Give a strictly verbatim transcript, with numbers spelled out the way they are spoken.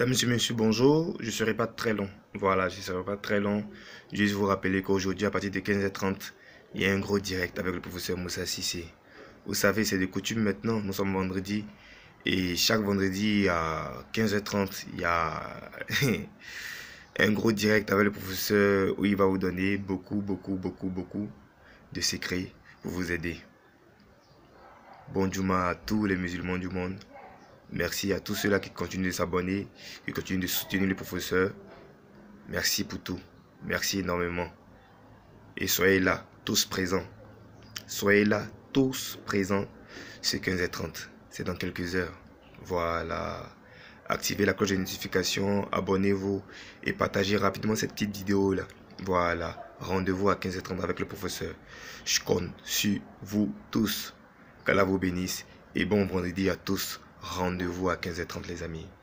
Mesdames et messieurs, bonjour. Je ne serai pas très long. Voilà, je ne serai pas très long. Juste vous rappeler qu'aujourd'hui, à partir de quinze heures trente, il y a un gros direct avec le professeur Moussa Cissé. Vous savez, c'est de coutume maintenant. Nous sommes vendredi. Et chaque vendredi à quinze heures trente, il y a un gros direct avec le professeur où il va vous donner beaucoup, beaucoup, beaucoup, beaucoup de secrets pour vous aider. Bon Juma à tous les musulmans du monde. Merci à tous ceux-là qui continuent de s'abonner, qui continuent de soutenir les professeurs. Merci pour tout. Merci énormément. Et soyez là, tous présents. Soyez là, tous présents. C'est quinze heures trente. C'est dans quelques heures. Voilà. Activez la cloche de notification, abonnez-vous et partagez rapidement cette petite vidéo-là. Voilà. Rendez-vous à quinze heures trente avec le professeur. Je compte sur vous tous. Qu'Allah vous bénisse. Et bon vendredi à tous. Rendez-vous à quinze heures trente les amis.